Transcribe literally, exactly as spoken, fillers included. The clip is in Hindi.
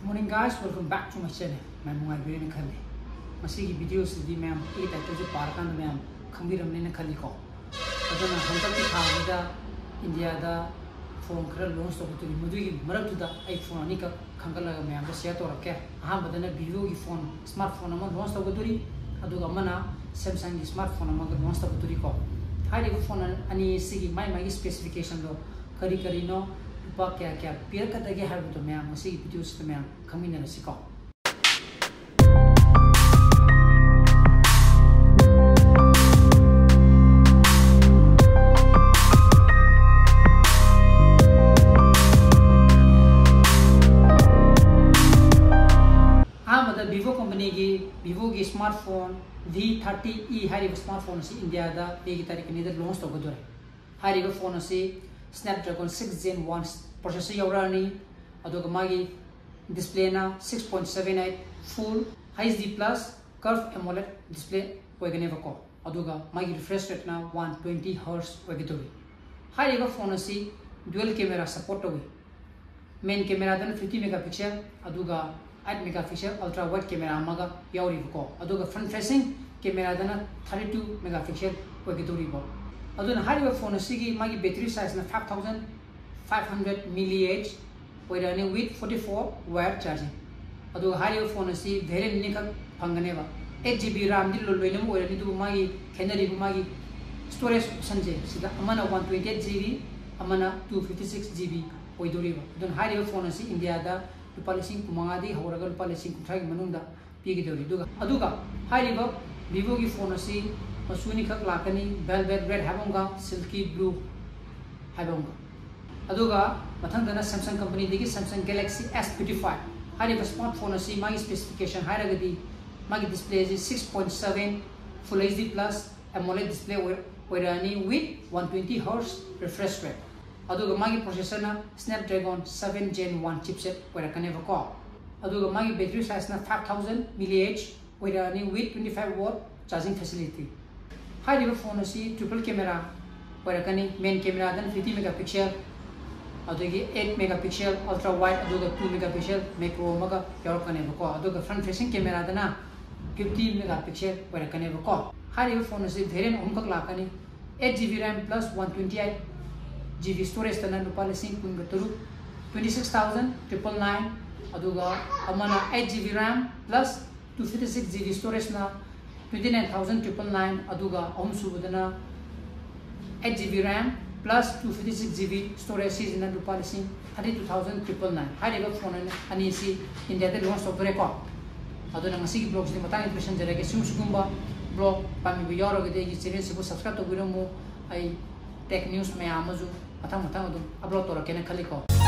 Morning guys, welcome back to my channel. मैं मुंगाई बिरे में खले मसीगी वीडियो से दी मैं ये टाइटल से पार करने में हम खंबी रमने ने खली को अदना हम तक की खाने दा इंडिया दा फोन कर लॉन्च तो कुछ मुझे की मरब तुदा आई फोन आने का खंगल लगा मैं हमसे शेयर तो रखे हाँ बदलने वीवो की फोन स्मार्टफोन हमारे लॉन्च तो कुछ अदुगा मना सैमसंग की स्मार्टफोन हमारे लॉन्च तो कुछ को हाई देखो फोन अनी सिगी माई माई स्पेसिफिकेशन दो करी करी नो रुपा क्या क्या पेर का तगे हर तो मैं मसी वीडियो से मैं खमीन न सिका हाँ मतलब वीवो कंपनी की वीवो की स्मार्टफोन वी थर्टी ई हाई स्मार्टफोन से इंडिया दा एक तारीख ने लॉन्च तो गदोरे हाई फोन से Snapdragon six gen one processor yaurani aduga magi display na six point seven eight full H D plus curved AMOLED display oigane ko aduga magi refresh rate na one twenty hertz oigidori hai ega phone asi dual camera support togi main camera dan fifty megapixel aduga eight megapixel ultra wide camera amaga yauri ko aduga front facing camera dan thirty-two megapixel oigidori bo अदुना हारिबा फोन असिगी मागी बैटरी साइज ना five thousand five hundred mAh ओइराने विथ forty-four वाट चार्जिंग अदु हारिबा फोन असि भेरे निखा फंगनेबा eight G B RAM दि लोइनम ओइराने दु मागी खेनरी मागी स्टोरेज संजे सिदा अमना one twenty-eight G B अमना two fifty-six G B ओइदोरिबा अदुन हारिबा फोन असि इंडिया दा रुपा लिसिंग कुमांगा दि हौरगा रुपा लिसिंग कुथागी मनुंदा पीगिदोरि दुगा अदुगा हारिबा Vivo की फोन असि मसूनी खक लाकनी वेलवेट रेड हाबोंगा सिल्की ब्लू हाबोंगा अदुगा मथंगना सैमसंग कंपनी देगी सैमसंग गैलेक्सी S twenty-five हारिबा स्मार्टफोन असि मागी स्पेसिफिकेशन हाइरगदी मागी डिस्प्ले जी six point seven full H D plus AMOLED display ओइरानी with one twenty hertz refresh rate अदुगा मागी प्रोसेसर ना Snapdragon seven gen one chipset ओइराकनेबको अदुगा मागी बैटरी साइज ना five thousand mAh ओइरानी with twenty-five watt charging facility हाइरिबा फोन असि ट्रिपल कैमरा ओइराकनी मेन कैमरा दन fifty megapixel अदुगी eight megapixel अल्ट्रा वाइड अदुगा two megapixel मैक्रो मगा यारकनेबको अदुगा फ्रंट फेसिंग कैमरा दना fifty megapixel ओइराकनेबको हाइरिबा फोन असि वेरिएंट हमकक लाकनी eight G B RAM plus one twenty-eight G B storage दना रुपा लिसिंग कुनगतरु twenty-six thousand nine hundred ninety-nine अदुगा Amna eight G B RAM plus two fifty-six G B storage na twenty-nine thousand nine hundred ninety-nine aduga ahum subudana eight G B RAM plus two fifty-six G B storage season rupa lising thirty-two thousand nine hundred ninety-nine hariba phone ani si India de launch to record aduna ngasi ki blogs ni matang impression jarage sum sugumba blog pami bi yaro ge de channel se subscribe to biro mo ai tech news me amazu matang matang adu upload to rakena khali ko